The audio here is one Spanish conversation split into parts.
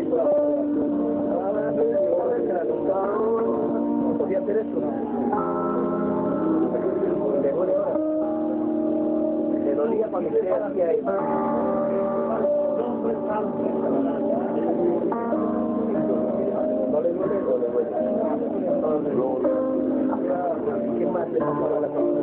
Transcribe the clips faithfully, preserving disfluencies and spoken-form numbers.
Podía hacer eso, ¿no? Le dolía cuando se hacía eso. No le duele, no le duele. ¿Qué más le pasaba a la persona?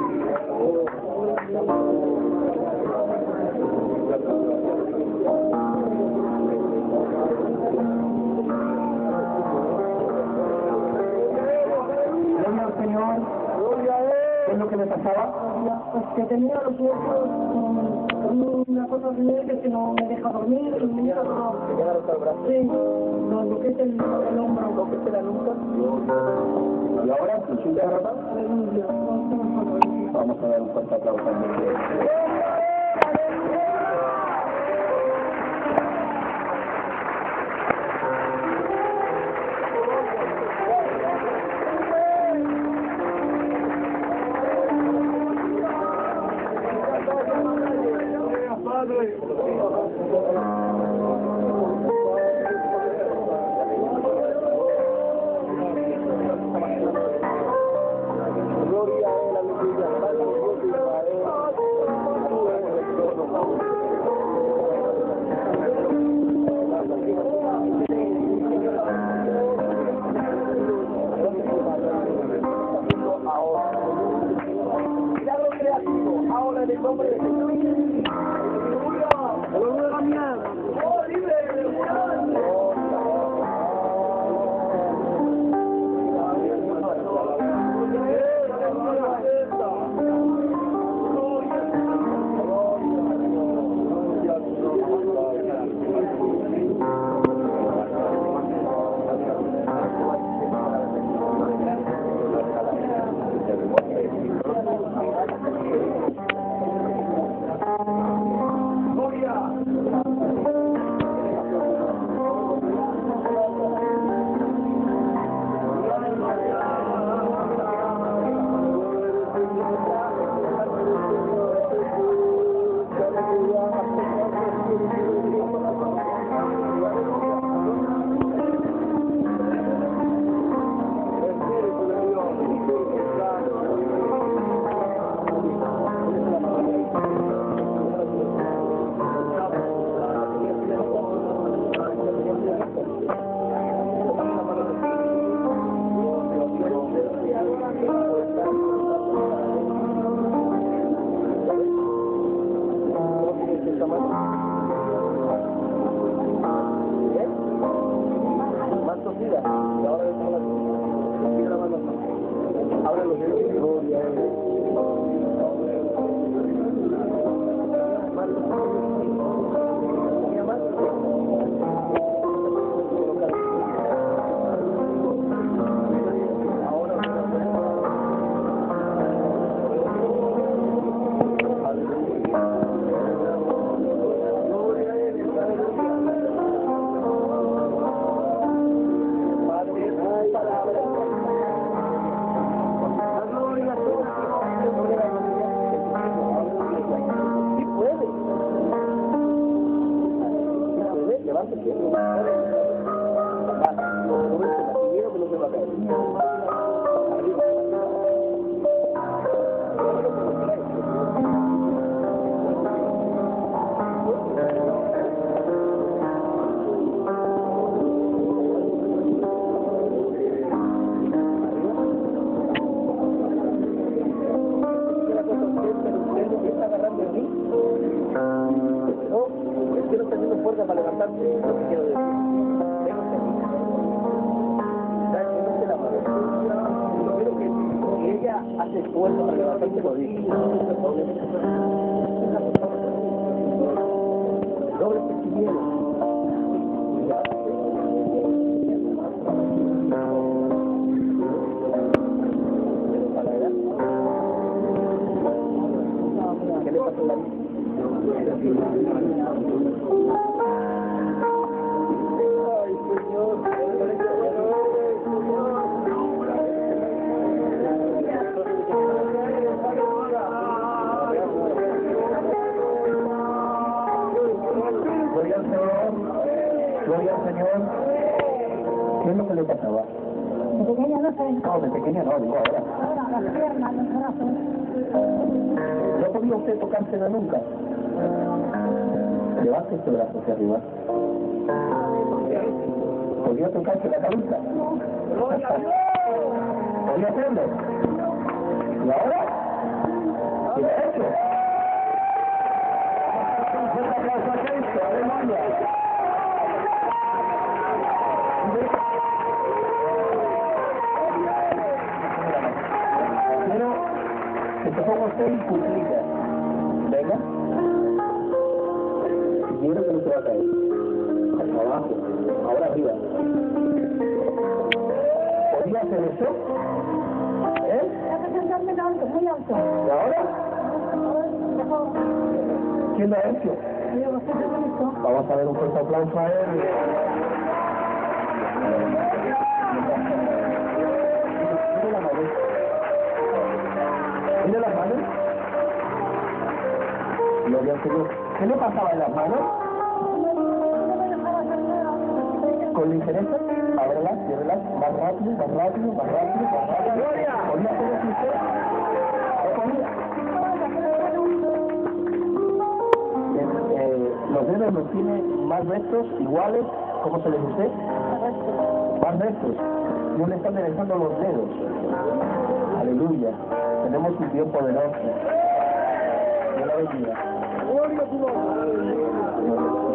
Gloria al Señor. ¿Qué es lo que le pasaba? Pues que tenía los ojos con una cosa de que no me deja dormir y nunca no. ¿Te llegaron hasta el brazo? Sí, lo, lo que es el, el hombro. ¿Lo que es la nuca? ¿Y ahora se siente agradable? Aleluya. Vamos a dar un fuerte aplauso al Señor. Gloria a él, aleluya. Padre Dios de Israel, tú eres el Dios. Ahora, milagro creativo, ahora en el nombre de Jesús. ¡Aleluya! ¡Mía! ¡Oh, libre! Más tosida, y ahora es la tira más abre los dedos, gloria a él. Más tosida, más para levantarse, es lo que quiero decir. Yo creo que si ella hace esfuerzo para levantarse, lo dice. Doble que si viene. ¿Qué le pasa a la vida? Gloria al Señor. Gloria al Señor. ¿Qué es lo que le pasaba? De pequeña no sé. No, de pequeña no, digo ahora. Ahora, las piernas, los brazos. ¿No podía usted tocársela nunca? Levante este brazo hacia arriba. ¿Podía tocarse la cabeza? ¿Podía hacerlo? ¿Y ahora? ¿Y lo ha hecho? Un aplauso a Cristo, aleluya. Quiero que se ponga usted en cuclillas. Venga. Y quiero que no se va a caer. Abajo. Ahora arriba. ¿Podía hacer eso? ¿Eh? Hay que sentarme alto, muy alto. ¿Y ahora? Mejor. ¿Quién lo ha hecho? Yo no sé qué es esto. Vamos a dar un fuerte aplauso a él. Mire la mano. Mire las manos. Gloria al Señor. ¿Qué le pasaba en las manos? Con ligereza, ábrelas, ciérrelas, más rápido, más rápido, más rápido, más rápido. ¿Podía hacer eso usted? ¿No podía? Eh, eh, los dedos los tiene más rectos, iguales, ¿cómo se les dice? Más rectos. No le están derechando los dedos. Aleluya. Tenemos un Dios poderoso. Dios la bendiga. Gloria a tu nombre.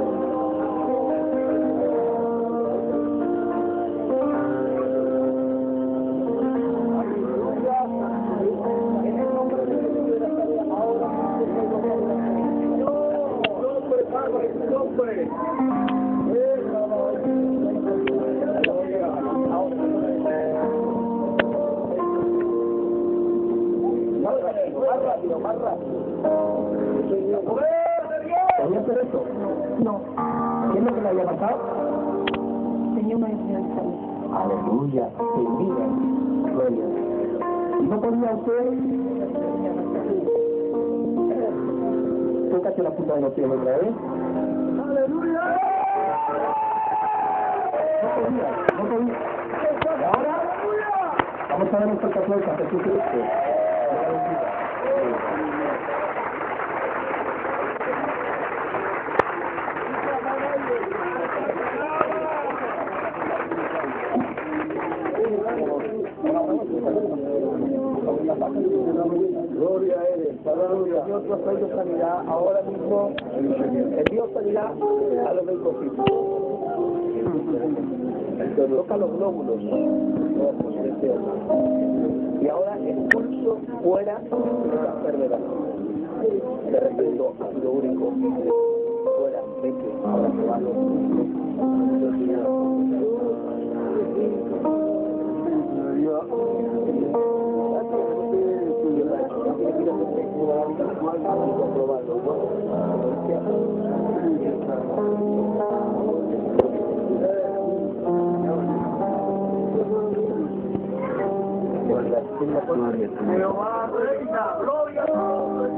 Más rápido. ¿Podía hacer eso? No. ¿Qué es lo que le había pasado? Tenía una enfermedad. Aleluya. Bendiga. Gloria. ¿Y no podía usted? Tócate la punta de los pies otra vez. ¡Aleluya! No podía, no podía. ¿Y ahora? Vamos a ver un fuerte aplauso a Jesucristo. Gloria a Él, aleluya. Dios nos ha traído sanidad ahora mismo. El Dios sanidad a los del cosito. Toca los glóbulos. Y ahora expulso fuera esa enfermedad. De repente, ácido úrico. Fuera, vete. Ahora se va Jehová reina, gloria a Dios.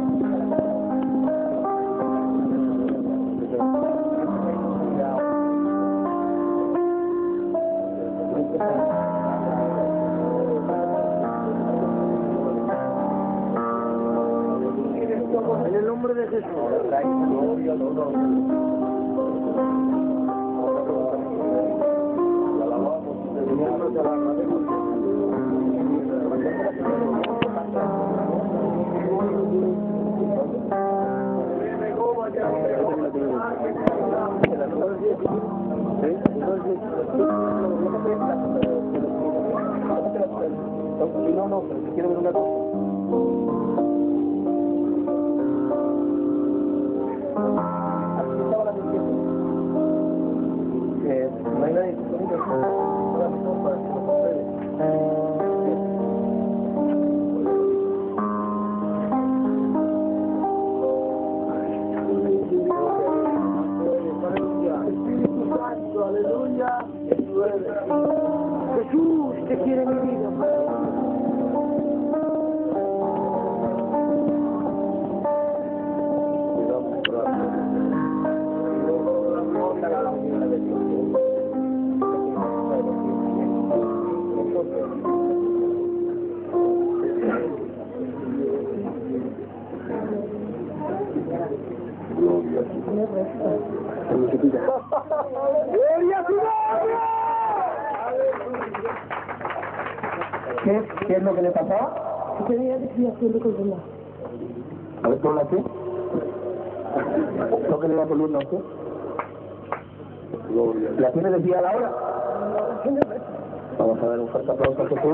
En el nombre de Jesús. Gloria a Dios. No, no, pero quiero ver una cosa. Aquí estaba la limpieza. Eh, no hay nadie disponible. Ahora mismo para que lo compruebe. Aleluya. Jesús te quiere mi vida. ¿Qué es lo que le pasaba? Que tenía desviación de columna. A ver, ponla aquí. ¿Lo que le da columna a usted? ¿La tiene desviada ahora? Vamos a dar un fuerte aplauso a Jesús.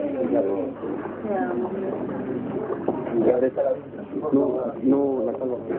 No, no, la calma.